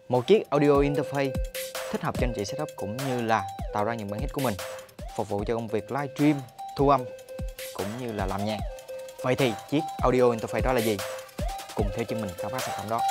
Một chiếc audio interface thích hợp cho anh chị setup cũng như là tạo ra những bản hit của mình, phục vụ cho công việc livestream, thu âm cũng như là làm nhạc. Vậy thì chiếc audio interface đó là gì? Cùng theo chân mình khám phá sản phẩm đó.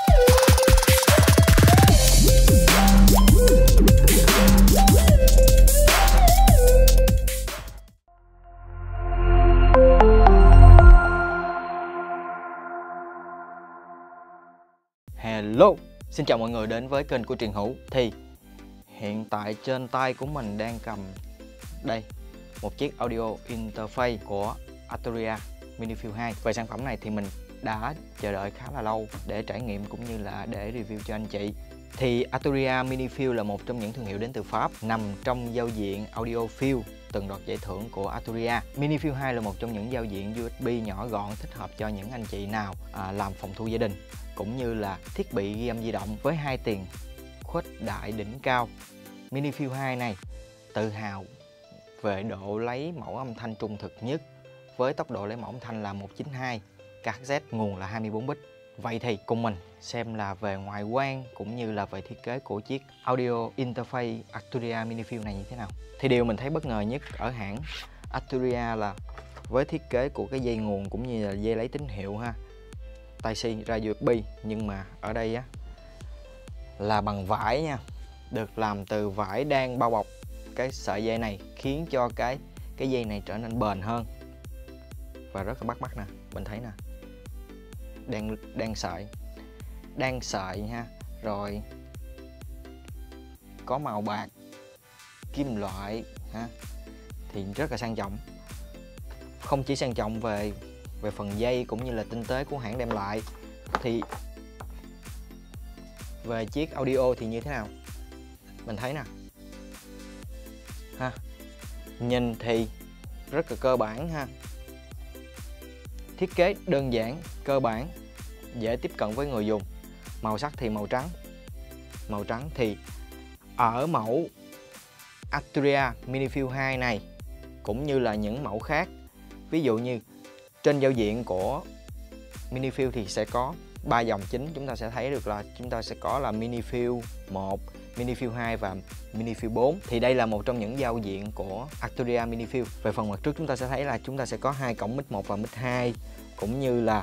Hello, xin chào mọi người đến với kênh của Truyền Hữu. Thì hiện tại trên tay của mình đang cầm đây một chiếc audio interface của Arturia Mini-Field 2. Về sản phẩm này thì mình đã chờ đợi khá là lâu để trải nghiệm cũng như là để review cho anh chị. Thì Arturia Mini-Field là một trong những thương hiệu đến từ Pháp, nằm trong giao diện audiophile từng đoạt giải thưởng của Arturia. Mini-Field 2 là một trong những giao diện USB nhỏ gọn thích hợp cho những anh chị nào làm phòng thu gia đình cũng như là thiết bị ghi âm di động với hai tiền khuếch đại đỉnh cao. Mini-Field 2 này tự hào về độ lấy mẫu âm thanh trung thực nhất với tốc độ lấy mẫu âm thanh là 192 kHz, nguồn là 24 bit. Vậy thì cùng mình xem là về ngoại quan cũng như là về thiết kế của chiếc audio interface Arturia Mini-Field này như thế nào. Thì điều mình thấy bất ngờ nhất ở hãng Arturia là với thiết kế của cái dây nguồn cũng như là dây lấy tín hiệu ha, Type-C ra USB, nhưng mà ở đây á là bằng vải nha, được làm từ vải đang bao bọc cái sợi dây này, khiến cho cái dây này trở nên bền hơn và rất là bắt mắt nè, mình thấy nè, đang sợi ha, rồi có màu bạc kim loại ha, thì rất là sang trọng. Không chỉ sang trọng về phần dây cũng như là tinh tế của hãng đem lại, thì về chiếc audio thì như thế nào mình thấy nè ha, nhìn thì rất là cơ bản ha, thiết kế đơn giản, cơ bản, dễ tiếp cận với người dùng. Màu sắc thì màu trắng thì ở mẫu Arturia Mini-Field 2 này cũng như là những mẫu khác, ví dụ như trên giao diện của Mini-Field thì sẽ có 3 dòng chính, chúng ta sẽ thấy được là chúng ta sẽ có là Mini-Field 1, Mini-Field 2 và Mini-Field 4. Thì đây là một trong những giao diện của Arturia Mini-Field. Về phần mặt trước chúng ta sẽ thấy là chúng ta sẽ có 2 cổng mic 1 và mic 2, cũng như là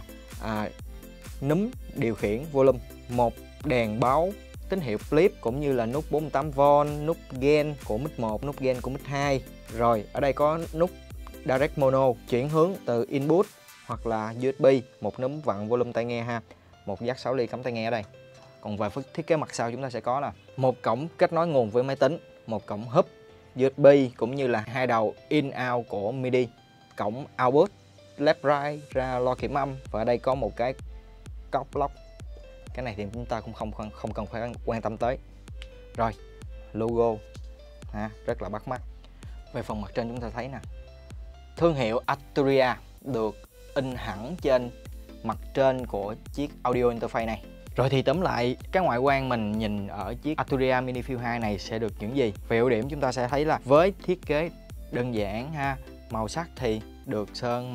núm điều khiển volume, một đèn báo tín hiệu flip, cũng như là nút 48V, nút gain của mic 1, nút gain của mic 2. Rồi ở đây có nút Direct Mono chuyển hướng từ input hoặc là USB, một núm vặn volume tai nghe ha, một jack 6 ly cắm tai nghe ở đây. Còn về thiết kế mặt sau chúng ta sẽ có là một cổng kết nối nguồn với máy tính, một cổng hub USB cũng như là 2 đầu in out của MIDI, cổng output left right ra loa kiểm âm, và ở đây có một cái cọc lock. Cái này thì chúng ta cũng không cần phải quan tâm tới. Rồi logo ha, rất là bắt mắt. Về phần mặt trên chúng ta thấy nè, thương hiệu Arturia được in hẳn trên mặt trên của chiếc audio interface này. Rồi thì tóm lại, cái ngoại quan mình nhìn ở chiếc Arturia Mini-Field 2 này sẽ được những gì? Về ưu điểm chúng ta sẽ thấy là với thiết kế đơn giản ha, màu sắc thì được sơn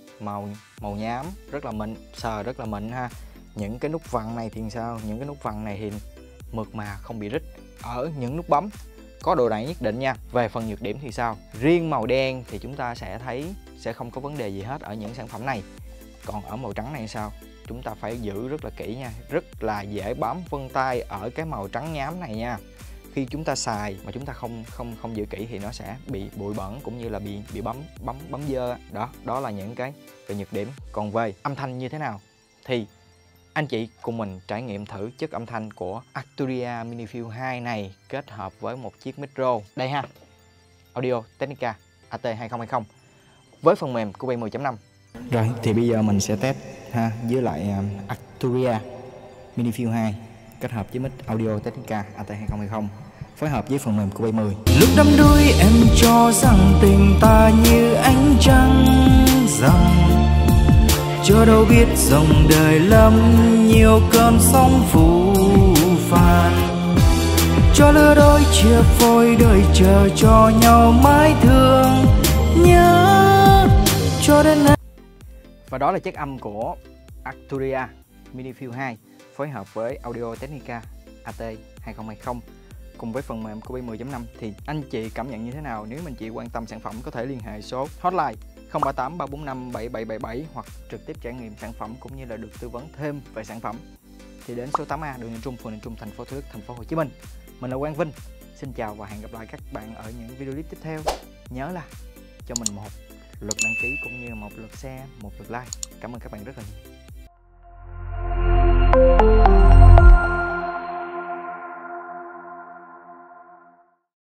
màu nhám, rất là mịn, sờ rất là mịn ha. Những cái nút vặn này thì sao? Những cái nút vặn này thì mượt mà, không bị rít. Ở những nút bấm có độ đặn nhất định nha. Về phần nhược điểm thì sao? Riêng màu đen thì chúng ta sẽ thấy sẽ không có vấn đề gì hết ở những sản phẩm này. Còn ở màu trắng này sao? Chúng ta phải giữ rất là kỹ nha, rất là dễ bám vân tay ở cái màu trắng nhám này nha. Khi chúng ta xài mà chúng ta không giữ kỹ thì nó sẽ bị bụi bẩn cũng như là bị bấm dơ. Đó là những cái về nhược điểm. Còn về âm thanh như thế nào thì anh chị cùng mình trải nghiệm thử chất âm thanh của Arturia Mini-Field 2 này kết hợp với một chiếc micro. Đây ha, Audio Technica AT2020 với phần mềm Cubase 10.5. Rồi thì bây giờ mình sẽ test ha với lại Arturia Mini-Field 2 kết hợp với mic Audio Technica AT2020 phối hợp với phần mềm Cubase 10. Lúc đắm đuối em cho rằng tình ta như ánh trăng rằng, cho đâu biết dòng đời lắm nhiều cơn sóng phũ phàng, cho lứa đôi chia phôi đời chờ cho nhau mãi thương nhớ cho đến nay. Và đó là chất âm của Arturia Mini-Field 2 phối hợp với Audio Technica AT 2020 cùng với phần mềm Copy 10.5 thì anh chị cảm nhận như thế nào? Nếu anh chị quan tâm sản phẩm có thể liên hệ số hotline 038 345 7777 hoặc trực tiếp trải nghiệm sản phẩm cũng như là được tư vấn thêm về sản phẩm thì đến số 8A đường Ninh Trung, phường Ninh Trung, thành phố Thủ Đức, thành phố Hồ Chí Minh. Mình là Quang Vinh. Xin chào và hẹn gặp lại các bạn ở những video clip tiếp theo. Nhớ là cho mình một lượt đăng ký cũng như một lượt share, một lượt like. Cảm ơn các bạn rất là nhiều.